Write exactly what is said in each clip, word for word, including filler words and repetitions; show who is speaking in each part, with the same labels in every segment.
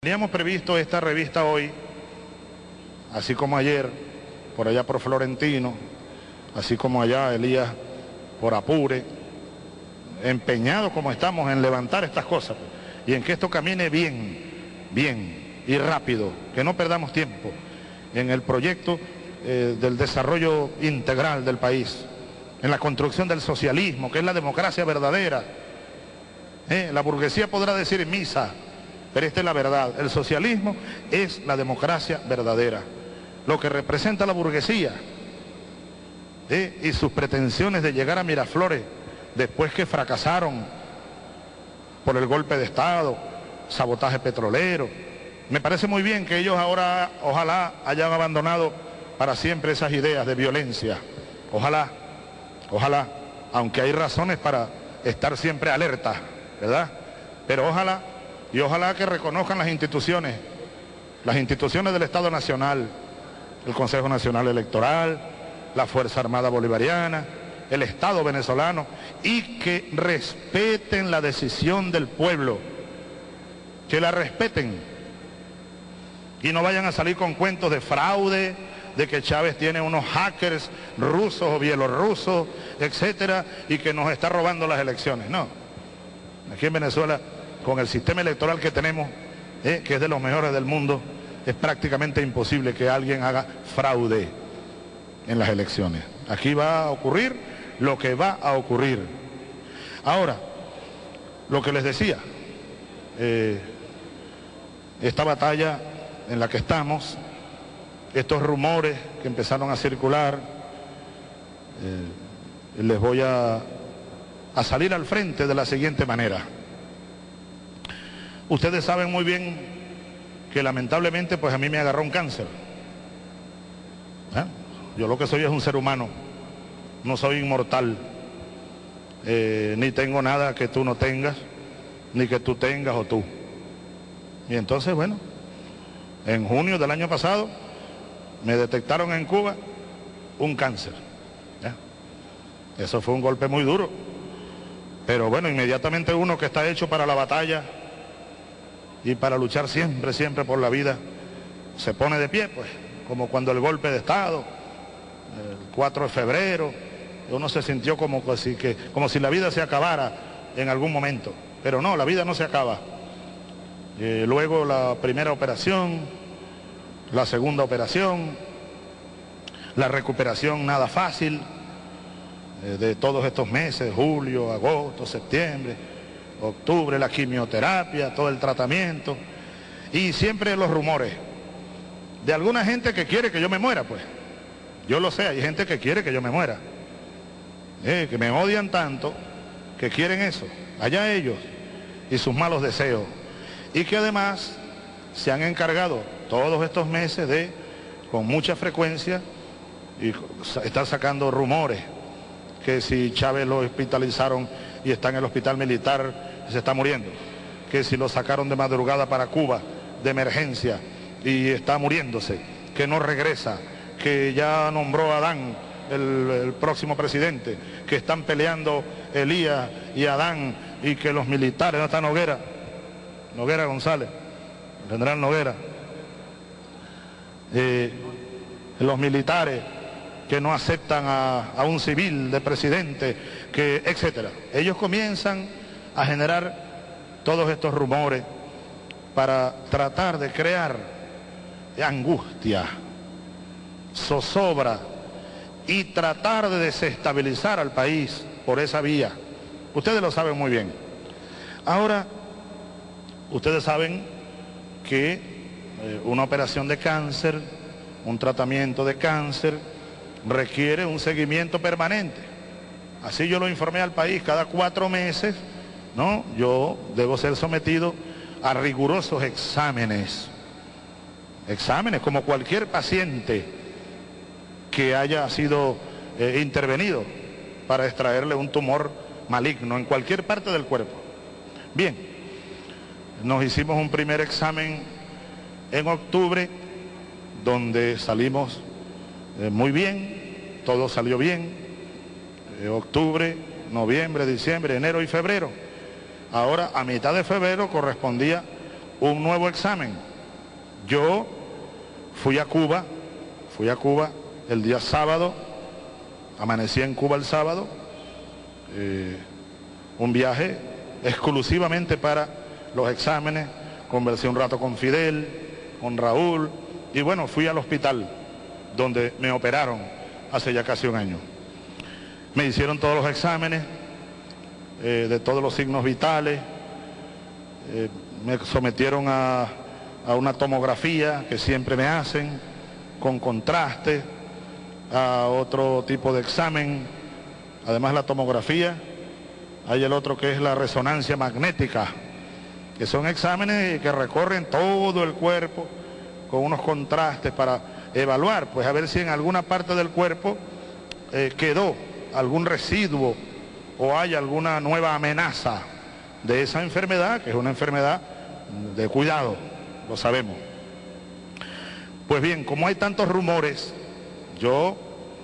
Speaker 1: Teníamos previsto esta revista hoy, así como ayer, por allá por Florentino, así como allá Elías por Apure, empeñados como estamos en levantar estas cosas y en que esto camine bien, bien y rápido, que no perdamos tiempo en el proyecto eh, del desarrollo integral del país, en la construcción del socialismo, que es la democracia verdadera. Eh, la burguesía podrá decir misa, pero esta es la verdad. El socialismo es la democracia verdadera. Lo que representa la burguesía eh, y sus pretensiones de llegar a Miraflores después que fracasaron por el golpe de Estado, sabotaje petrolero. Me parece muy bien que ellos ahora, ojalá, hayan abandonado para siempre esas ideas de violencia. Ojalá, ojalá, aunque hay razones para estar siempre alerta, ¿verdad? Pero ojalá, y ojalá que reconozcan las instituciones, las instituciones del Estado Nacional, el Consejo Nacional Electoral, la Fuerza Armada Bolivariana, el Estado venezolano, y que respeten la decisión del pueblo, que la respeten, y no vayan a salir con cuentos de fraude, de que Chávez tiene unos hackers rusos o bielorrusos, etcétera, y que nos está robando las elecciones. No, aquí en Venezuela, con el sistema electoral que tenemos, eh, que es de los mejores del mundo, es prácticamente imposible que alguien haga fraude en las elecciones. Aquí va a ocurrir lo que va a ocurrir. Ahora, lo que les decía, eh, esta batalla en la que estamos, estos rumores que empezaron a circular, eh, les voy a, a salir al frente de la siguiente manera. Ustedes saben muy bien que lamentablemente pues a mí me agarró un cáncer. ¿Eh? Yo lo que soy es un ser humano, no soy inmortal, eh, ni tengo nada que tú no tengas, ni que tú tengas o tú. Y entonces, bueno, en junio del año pasado me detectaron en Cuba un cáncer. ¿Ya? Eso fue un golpe muy duro, pero bueno, inmediatamente uno que está hecho para la batalla y para luchar siempre, siempre por la vida, se pone de pie, pues, como cuando el golpe de Estado, el cuatro de febrero, uno se sintió como si, que, como si la vida se acabara en algún momento, pero no, la vida no se acaba. Eh, luego la primera operación, la segunda operación, la recuperación nada fácil, eh, de todos estos meses, julio, agosto, septiembre, octubre, la quimioterapia, todo el tratamiento, y siempre los rumores de alguna gente que quiere que yo me muera, pues. Yo lo sé, hay gente que quiere que yo me muera, eh, que me odian tanto, que quieren eso, allá ellos y sus malos deseos, y que además se han encargado todos estos meses de, con mucha frecuencia, y están sacando rumores, que si Chávez lo hospitalizaron y está en el hospital militar, se está muriendo, que si lo sacaron de madrugada para Cuba, de emergencia, y está muriéndose, que no regresa, que ya nombró a Adán el, el próximo presidente, que están peleando Elías y Adán, y que los militares, no está Noguera, Noguera González, el general Noguera, eh, los militares que no aceptan a, a un civil de presidente, que, etcétera. Ellos comienzan a generar todos estos rumores para tratar de crear angustia, zozobra y tratar de desestabilizar al país por esa vía. Ustedes lo saben muy bien. Ahora, ustedes saben que eh, una operación de cáncer, un tratamiento de cáncer, requiere un seguimiento permanente. Así yo lo informé al país, cada cuatro meses, ¿no? Yo debo ser sometido a rigurosos exámenes, exámenes como cualquier paciente que haya sido eh, intervenido para extraerle un tumor maligno en cualquier parte del cuerpo. Bien, nos hicimos un primer examen en octubre, donde salimos eh, muy bien, todo salió bien, eh, octubre, noviembre, diciembre, enero y febrero. Ahora, a mitad de febrero correspondía un nuevo examen. Yo fui a Cuba, fui a Cuba el día sábado, amanecí en Cuba el sábado, eh, un viaje exclusivamente para los exámenes, conversé un rato con Fidel, con Raúl, y bueno, fui al hospital donde me operaron hace ya casi un año. Me hicieron todos los exámenes eh, de todos los signos vitales, eh, me sometieron a, a una tomografía que siempre me hacen, con contraste, a otro tipo de examen, además la tomografía, hay el otro que es la resonancia magnética, que son exámenes que recorren todo el cuerpo con unos contrastes para evaluar, pues a ver si en alguna parte del cuerpo eh, quedó algún residuo o hay alguna nueva amenaza de esa enfermedad, que es una enfermedad de cuidado, lo sabemos. Pues bien, como hay tantos rumores, yo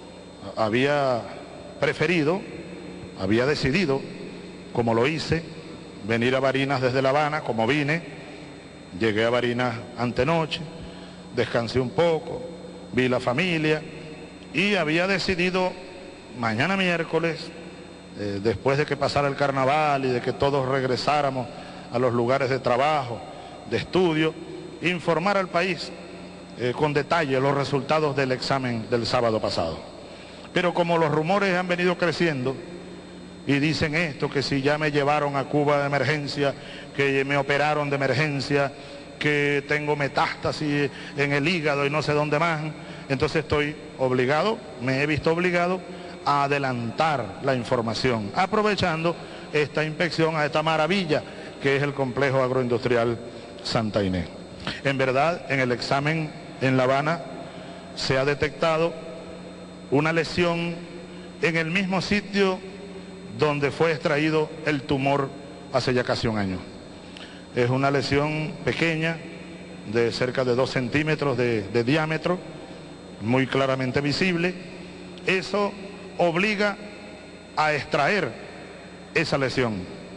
Speaker 1: había preferido, había decidido, como lo hice, venir a Barinas desde La Habana, como vine, llegué a Barinas antenoche, descansé un poco, vi la familia y había decidido mañana miércoles, eh, después de que pasara el carnaval y de que todos regresáramos a los lugares de trabajo, de estudio, informar al país eh, con detalle los resultados del examen del sábado pasado. Pero como los rumores han venido creciendo y dicen esto, que si ya me llevaron a Cuba de emergencia, que me operaron de emergencia, que tengo metástasis en el hígado y no sé dónde más, entonces estoy obligado, me he visto obligado a adelantar la información, aprovechando esta inspección a esta maravilla que es el complejo agroindustrial Santa Inés. En verdad, en el examen en La Habana se ha detectado una lesión en el mismo sitio donde fue extraído el tumor hace ya casi un año. Es una lesión pequeña, de cerca de dos centímetros de, de diámetro, muy claramente visible. Eso obliga a extraer esa lesión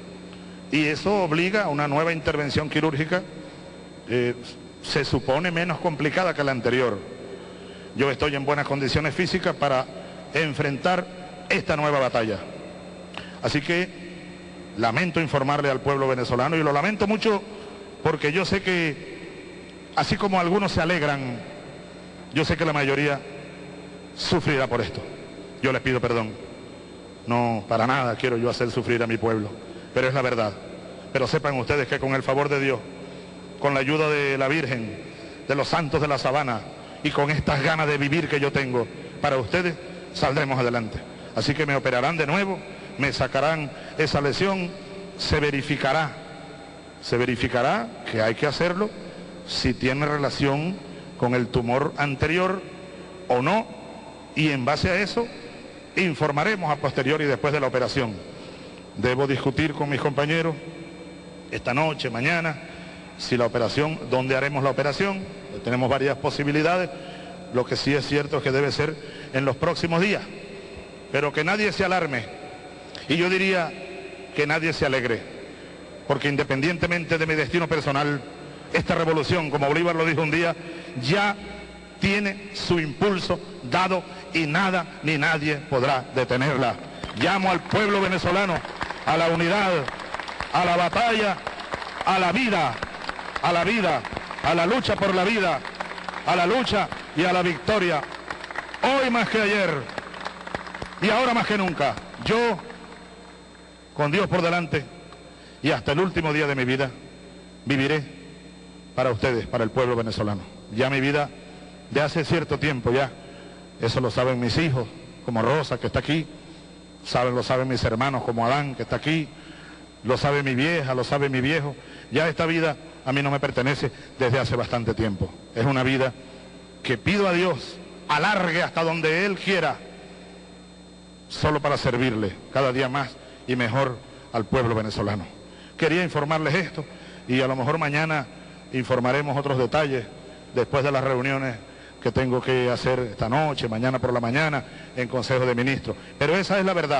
Speaker 1: y eso obliga a una nueva intervención quirúrgica, eh, se supone menos complicada que la anterior. Yo estoy en buenas condiciones físicas para enfrentar esta nueva batalla. Así que lamento informarle al pueblo venezolano, y lo lamento mucho porque yo sé que, así como algunos se alegran, yo sé que la mayoría sufrirá por esto. Yo les pido perdón. No, para nada quiero yo hacer sufrir a mi pueblo, pero es la verdad. Pero sepan ustedes que con el favor de Dios, con la ayuda de la Virgen, de los santos de la sabana, y con estas ganas de vivir que yo tengo, para ustedes saldremos adelante. Así que me operarán de nuevo, me sacarán esa lesión, se verificará, se verificará que hay que hacerlo, si tiene relación con el tumor anterior o no, y en base a eso informaremos a posteriori después de la operación. Debo discutir con mis compañeros esta noche, mañana, si la operación, dónde haremos la operación. Tenemos varias posibilidades, lo que sí es cierto es que debe ser en los próximos días, pero que nadie se alarme, y yo diría que nadie se alegre, porque independientemente de mi destino personal, esta revolución, como Bolívar lo dijo un día, ya tiene su impulso dado y nada ni nadie podrá detenerla. Llamo al pueblo venezolano a la unidad, a la batalla, a la vida, a la vida, a la lucha por la vida, a la lucha y a la victoria. Hoy más que ayer y ahora más que nunca, yo, con Dios por delante y hasta el último día de mi vida, viviré para ustedes, para el pueblo venezolano. Ya mi vida de hace cierto tiempo ya, eso lo saben mis hijos, como Rosa, que está aquí, saben, lo saben mis hermanos, como Adán, que está aquí, lo sabe mi vieja, lo sabe mi viejo. Ya esta vida a mí no me pertenece desde hace bastante tiempo. Es una vida que pido a Dios alargue hasta donde Él quiera, solo para servirle cada día más y mejor al pueblo venezolano. Quería informarles esto, y a lo mejor mañana informaremos otros detalles después de las reuniones que tengo que hacer esta noche, mañana por la mañana, en Consejo de Ministros. Pero esa es la verdad.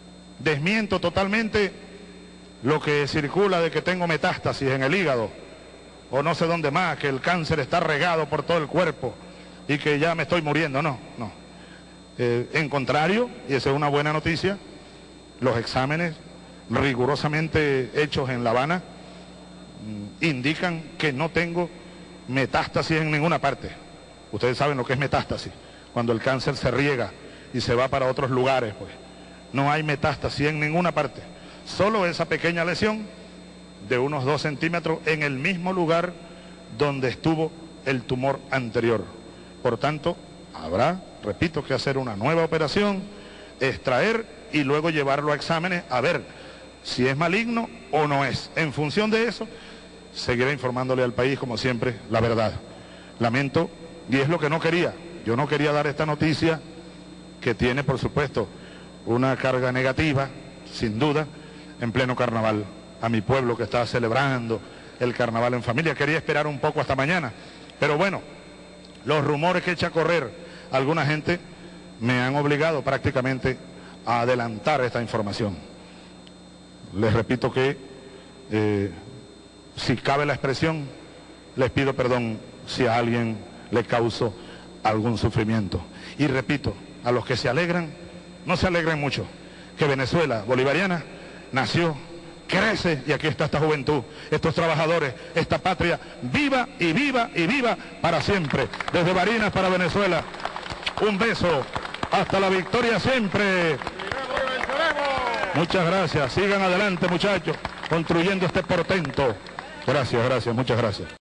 Speaker 1: Desmiento totalmente lo que circula de que tengo metástasis en el hígado. o no sé dónde más, que el cáncer está regado por todo el cuerpo y que ya me estoy muriendo. No, no. Eh, en contrario, y esa es una buena noticia, los exámenes rigurosamente hechos en La Habana mmm, indican que no tengo metástasis en ninguna parte. Ustedes saben lo que es metástasis, cuando el cáncer se riega y se va para otros lugares, pues. No hay metástasis en ninguna parte, solo esa pequeña lesión de unos dos centímetros en el mismo lugar donde estuvo el tumor anterior. Por tanto, habrá, repito, que hacer una nueva operación, extraer y luego llevarlo a exámenes a ver si es maligno o no es. En función de eso, seguiré informándole al país, como siempre, la verdad. Lamento, y es lo que no quería, yo no quería dar esta noticia que tiene, por supuesto, una carga negativa, sin duda, en pleno carnaval, a mi pueblo que está celebrando el carnaval en familia. Quería esperar un poco hasta mañana, pero bueno, los rumores que echa a correr alguna gente me han obligado prácticamente a adelantar esta información. Les repito que, eh, si cabe la expresión, les pido perdón si a alguien le causo algún sufrimiento. Y repito, a los que se alegran, no se alegren mucho, que Venezuela bolivariana nació, crece, y aquí está esta juventud, estos trabajadores, esta patria, viva y viva y viva para siempre. Desde Barinas para Venezuela, un beso, hasta la victoria siempre. Muchas gracias, sigan adelante muchachos, construyendo este portento. Gracias, gracias, muchas gracias.